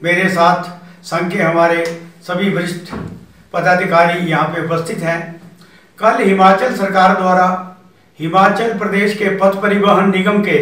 मेरे साथ संघ के हमारे सभी वरिष्ठ पदाधिकारी यहाँ पे उपस्थित हैं। कल हिमाचल सरकार द्वारा हिमाचल प्रदेश के पथ परिवहन निगम के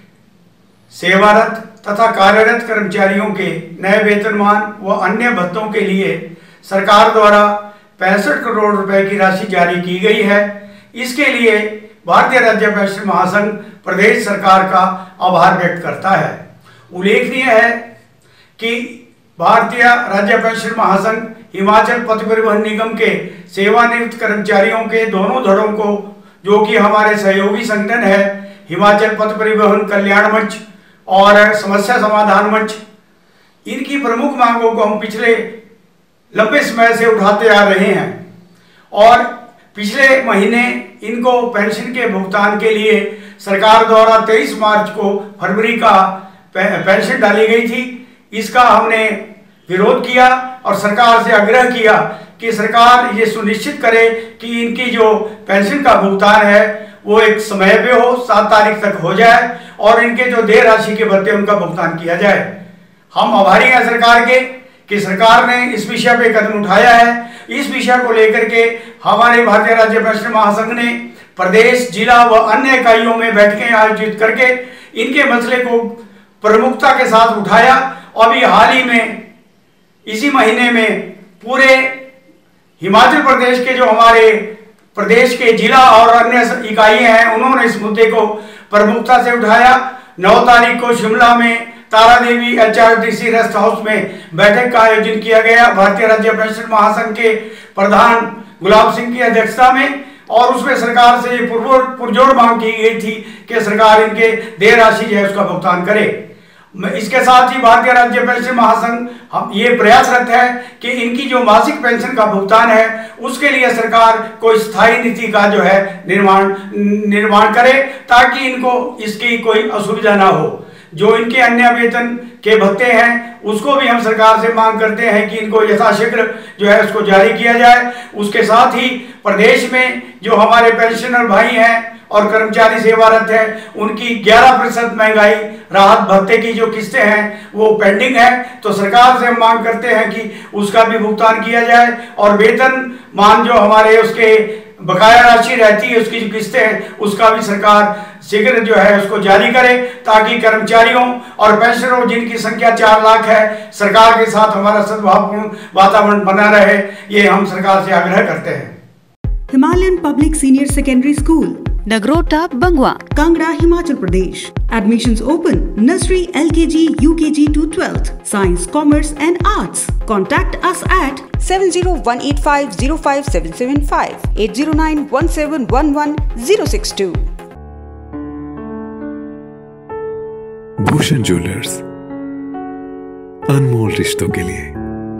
सेवारत तथा कार्यरत कर्मचारियों के नए वेतनमान व अन्य भत्तों के लिए सरकार द्वारा 65 करोड़ रुपए की राशि जारी की गई है। इसके लिए भारतीय राज्य पेंशन महासंघ प्रदेश सरकार का आभार व्यक्त करता है। उल्लेखनीय है कि भारतीय राज्य पेंशन महासंघ हिमाचल पथ परिवहन निगम के सेवानिवृत्त कर्मचारियों के दोनों धड़ों को, जो कि हमारे सहयोगी संगठन है हिमाचल पथ परिवहन कल्याण मंच और समस्या समाधान मंच, इनकी प्रमुख मांगों को हम पिछले लंबे समय से उठाते आ रहे हैं और पिछले महीने इनको पेंशन के भुगतान के लिए सरकार द्वारा 23 मार्च को फरवरी का पेंशन डाली गई थी। इसका हमने विरोध किया और सरकार से आग्रह किया कि सरकार ये सुनिश्चित करे कि इनकी जो पेंशन का भुगतान है वो एक समय पे हो, 7 तारीख तक हो जाए और इनके जो देय राशि के भत्ते उनका भुगतान किया जाए। हम आभारी हैं सरकार के कि सरकार ने इस विषय पे कदम उठाया है। इस विषय को लेकर के हमारे भारतीय राज्य पेंशन महासंघ ने प्रदेश, जिला व अन्य इकाइयों में बैठकें आयोजित करके इनके मसले को प्रमुखता के साथ उठाया। अभी हाल ही में इसी महीने में पूरे हिमाचल प्रदेश के जो हमारे प्रदेश के जिला और अन्य इकाइयां हैं उन्होंने इस मुद्दे को प्रमुखता से उठाया। 9 तारीख को शिमला में Tara Devi HRTC rest house में बैठक का आयोजन किया गया भारतीय राज्य पेंशन महासंघ के प्रधान गुलाब सिंह की अध्यक्षता में, और उसमें सरकार से ये पुरजोर मांग की गई थी कि सरकार इनके देय राशि जो है उसका भुगतान करे। इसके साथ ही भारतीय राज्य पेंशन महासंघ हम ये प्रयासरत है कि इनकी जो मासिक पेंशन का भुगतान है उसके लिए सरकार कोई स्थायी नीति का जो है निर्माण करे ताकि इनको इसकी कोई असुविधा ना हो। जो इनके अन्य वेतन के भत्ते हैं उसको भी हम सरकार से मांग करते हैं कि इनको यथाशीघ्र जो है उसको जारी किया जाए। उसके साथ ही प्रदेश में जो हमारे पेंशनर भाई हैं और कर्मचारी सेवारत हैं उनकी 11% महंगाई राहत भत्ते की जो किस्तें हैं वो पेंडिंग है, तो सरकार से हम मांग करते हैं कि उसका भी भुगतान किया जाए और वेतन मान जो हमारे उसके बकाया राशि रहती है उसकी जो किस्तें हैं उसका भी सरकार शीघ्र जो है उसको जारी करे ताकि कर्मचारियों और पेंशनरों जिनकी संख्या 4 लाख है सरकार के साथ हमारा सद्भावपूर्ण वातावरण बना रहे, ये हम सरकार से आग्रह करते हैं। Himalayan public senior secondary school, Nagrota, Bangwa, Kangra, Himachal Pradesh. Admissions open. Nursery, LKG, UKG to 12th. Science, Commerce and Arts. Contact us at 7018505775, 8091711062. Bhushan jewellers, अनमोल रिश्तों के लिए।